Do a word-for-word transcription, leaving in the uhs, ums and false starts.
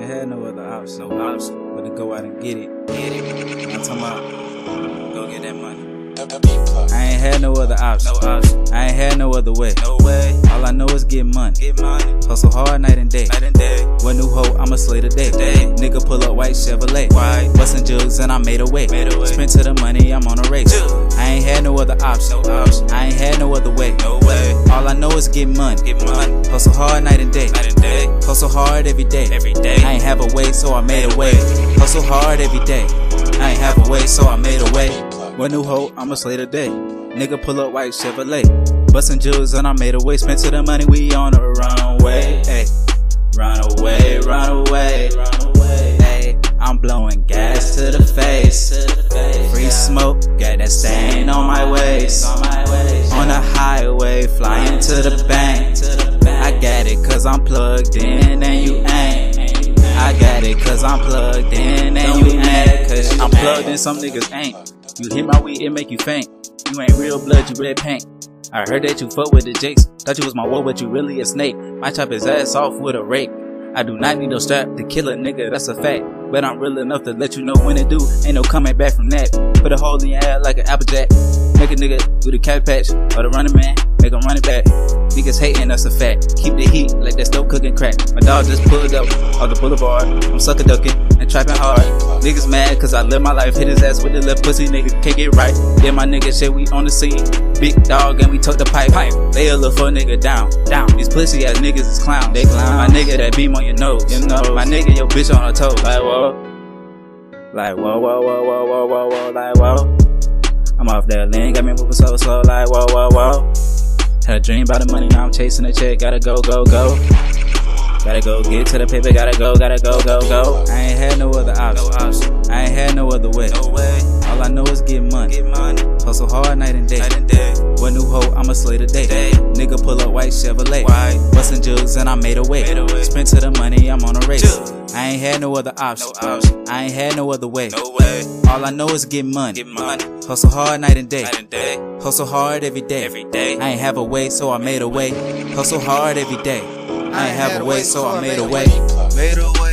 ain't had no other option, no option, but to go out and get it, get it. I'm talking about, go get that money. I ain't had no other option, no option. I ain't had no other way, no way. All I know is get money, get money. Hustle hard night and day, night and day. One new hoe, I'ma slay today. Day. Nigga pull up white Chevrolet, white. Bustin' jugs and I made a way. Made a way. Spent to the money, I'm on a race. Jug. I ain't had no other option, no option. I ain't had no other way, no way. All I know is get money, get money. Hustle hard night and day, night and day. Hustle hard every day, every day. I ain't have a way, so I made a way. Hustle hard every day. I ain't have a way, so I made a way. One new hoe, I'ma slay today. Nigga pull up white Chevrolet. Bustin' jugs and I made a way. Spent to the money, we on the runway. Ay, run away, run away, run away. Ay, I'm blowing gas to the face. Free smoke, got that stain on my waist. On the highway, flying to the bank. I got it cause I'm plugged in and you ain't. I got it cause I'm plugged in and you ain't. Cause I'm plugged in, some niggas ain't. You hit my weed, it make you faint. You ain't real blood, you red paint. I heard that you fuck with the jakes. Thought you was my woe, but you really a snake. Might chop his ass off with a rake. I do not need no strap to kill a nigga, that's a fact. But I'm real enough to let you know when it do. Ain't no coming back from that. Put a hole in your head like an applejack. Make a nigga do the cat patch or the running man, make him run it back. Niggas hating, that's a fact. Keep the heat like that stove cooking crack. My dog just pulled up off the boulevard. I'm sucker ducking and trapping hard. Niggas mad cause I live my life. Hit his ass with the left pussy, nigga can't get right. Then my nigga shit, we on the scene. Big dog and we took the pipe. pipe. Lay a little fuck nigga down, down. These pussy ass niggas is clown. They clown. My nigga that beam on your nose, you know. My nigga your bitch on her toes. Like whoa, like whoa, whoa, whoa, whoa, whoa, whoa, whoa, like whoa. I'm off that lane, got me moving so slow, like whoa, whoa, whoa. Had a dream about the money, now I'm chasing the check. Gotta go, go, go. Gotta go get to the paper, gotta go, gotta go, go, go. I ain't had no other option, no option. I ain't had no other way, no way. All I know is get money, get money. Hustle hard night and day, night and day. One new hoe, I'ma slay today. Day. Nigga pull up white Chevrolet, white. Bustin' jugs and I made a way. Made a way. Spent to the money, I'm on a race. Jug. I ain't had no other option, no option. I ain't had no other way, no way. All I know is get money, get money. Hustle hard night and day, night and day. Hustle hard every day, every day. I ain't have a way, so I made a way. Hustle hard every day. I ain't have a way, so I made a way. Made a way.